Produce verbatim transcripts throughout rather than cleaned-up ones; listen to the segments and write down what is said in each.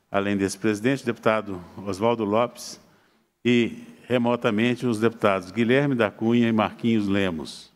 Além desse presidente, o deputado Oswaldo Lopes e, remotamente, os deputados Guilherme da Cunha e Marquinhos Lemos.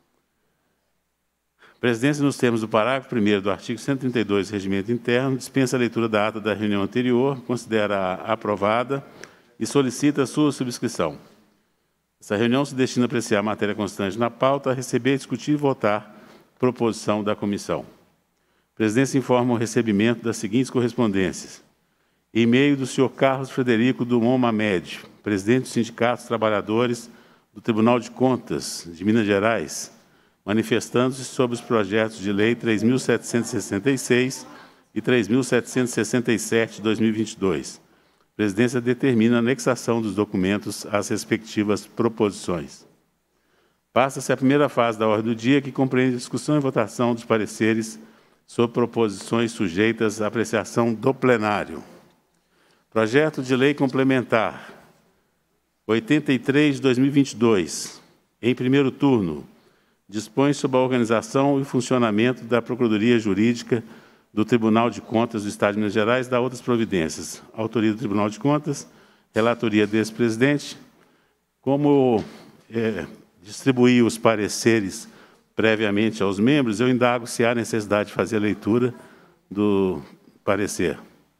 A presidência, nos termos do parágrafo primeiro do artigo cento e trinta e dois do Regimento Interno, dispensa a leitura da ata da reunião anterior, considera aprovada e solicita a sua subscrição. Essa reunião se destina a apreciar a matéria constante na pauta, receber, discutir e votar proposição da comissão. A presidência informa o recebimento das seguintes correspondências. E-mail do senhor Carlos Frederico Dumont Mamed, presidente do Sindicato dos Trabalhadores do Tribunal de Contas de Minas Gerais, manifestando-se sobre os projetos de lei três mil setecentos e sessenta e seis e três mil setecentos e sessenta e sete de dois mil e vinte e dois. A presidência determina a anexação dos documentos às respectivas proposições. Passa-se a primeira fase da ordem do dia, que compreende a discussão e votação dos pareceres sobre proposições sujeitas à apreciação do plenário. Projeto de lei complementar oitenta e três de dois mil e vinte e dois, em primeiro turno, dispõe sobre a organização e funcionamento da Procuradoria Jurídica do Tribunal de Contas do Estado de Minas Gerais e da outras providências. Autoria do Tribunal de Contas, relatoria desse presidente. Como é, distribuir os pareceres previamente aos membros, eu indago se há necessidade de fazer a leitura do parecer.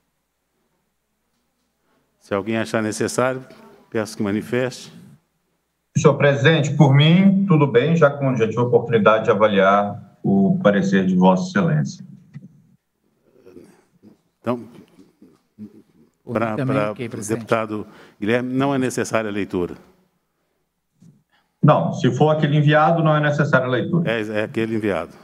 Se alguém achar necessário, peço que manifeste. Senhor presidente, por mim, tudo bem, já que já tive a oportunidade de avaliar o parecer de Vossa Excelência. Então, para o deputado Guilherme, não é necessária a leitura? Não, se for aquele enviado, não é necessária a leitura. É, é aquele enviado.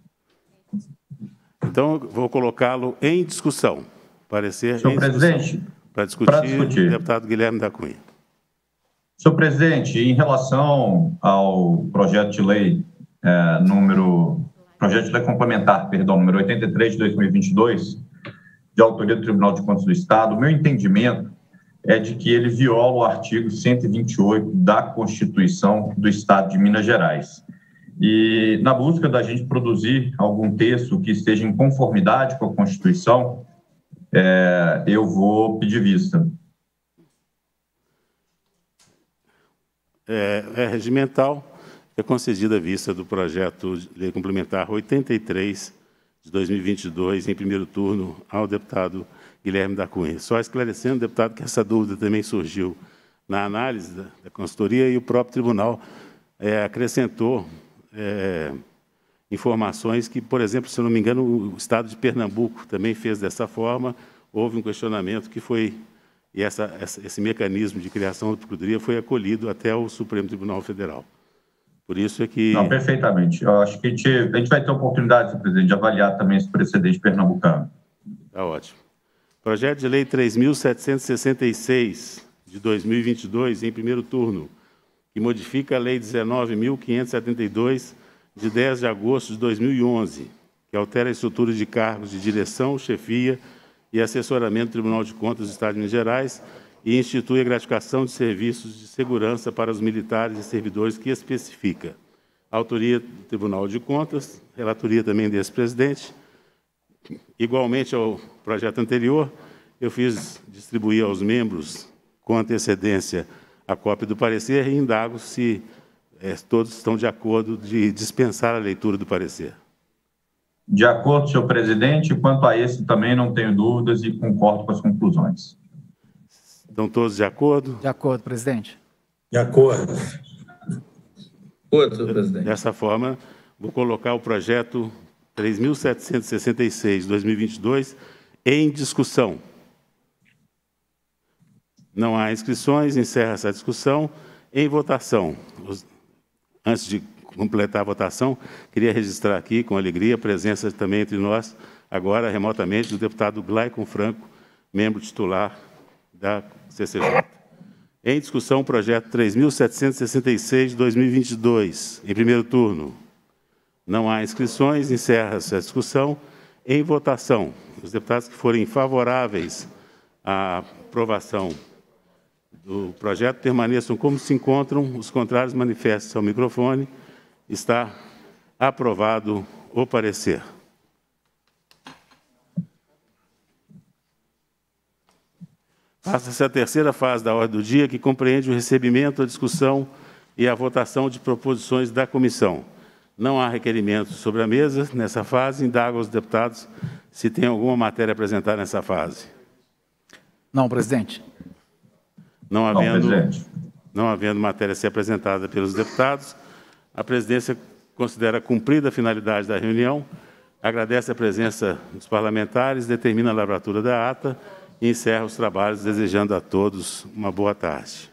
Então, vou colocá-lo em discussão. Parecer Senhor em presidente, discussão. Para discutir, para discutir. Deputado Guilherme da Cunha. Senhor presidente, em relação ao projeto de lei é, número... Projeto de lei complementar, perdão, número oitenta e três de dois mil e vinte e dois, de autoria do Tribunal de Contas do Estado, o meu entendimento é de que ele viola o artigo cento e vinte e oito da Constituição do Estado de Minas Gerais. E, na busca da gente produzir algum texto que esteja em conformidade com a Constituição, é, eu vou pedir vista. É, é regimental, é concedida a vista do projeto de lei complementar oitenta e três de dois mil e vinte e dois, em primeiro turno, ao deputado Guilherme da Cunha. Só esclarecendo, deputado, que essa dúvida também surgiu na análise da, da consultoria e o próprio tribunal é, acrescentou é, informações que, por exemplo, se eu não me engano, o Estado de Pernambuco também fez dessa forma. Houve um questionamento que foi, e essa, essa, esse mecanismo de criação da Procuradoria foi acolhido até o Supremo Tribunal Federal. Por isso é que... Não, perfeitamente. Eu acho que a gente, a gente vai ter a oportunidade, senhor presidente, de avaliar também esse precedente pernambucano. Está ótimo. Projeto de lei três mil setecentos e sessenta e seis, de dois mil e vinte e dois, em primeiro turno, que modifica a Lei dezenove mil quinhentos e setenta e dois, de dez de agosto de dois mil e onze, que altera a estrutura de cargos de direção, chefia e assessoramento do Tribunal de Contas do Estado de Minas Gerais e institui a gratificação de serviços de segurança para os militares e servidores que especifica. Autoria do Tribunal de Contas, relatoria também desse presidente. Igualmente ao projeto anterior, eu fiz distribuir aos membros, com antecedência, a cópia do parecer e indago se é, todos estão de acordo de dispensar a leitura do parecer. De acordo, senhor presidente. Quanto a esse, também não tenho dúvidas e concordo com as conclusões. Estão todos de acordo? De acordo, presidente. De acordo. De acordo, senhor presidente. Dessa forma, vou colocar o projeto três mil setecentos e sessenta e seis, de dois mil e vinte e dois, em discussão. Não há inscrições, encerra essa discussão. Em votação. Os, antes de completar a votação, queria registrar aqui, com alegria, a presença também entre nós, agora remotamente, do deputado Glaicon Franco, membro titular da C C J. Em discussão, o projeto três mil setecentos e sessenta e seis, de dois mil e vinte e dois, em primeiro turno. Não há inscrições, encerra essa discussão. Em votação, os deputados que forem favoráveis à aprovação do projeto permaneçam como se encontram, os contrários manifestem ao microfone. Está aprovado o parecer. Passa-se a terceira fase da ordem do dia, que compreende o recebimento, a discussão e a votação de proposições da comissão. Não há requerimentos sobre a mesa nessa fase. Indago aos deputados se tem alguma matéria a apresentar nessa fase. Não, presidente. Não havendo, Não, presidente. não havendo matéria a ser apresentada pelos deputados, a presidência considera cumprida a finalidade da reunião, agradece a presença dos parlamentares, determina a lavratura da ata e encerra os trabalhos, desejando a todos uma boa tarde.